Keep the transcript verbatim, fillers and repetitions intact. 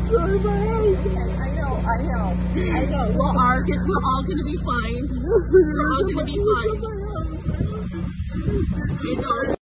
Sorry, my eyes. I know, I know, I know. We're all, get, we're all gonna be fine. We're all gonna be fine. I know.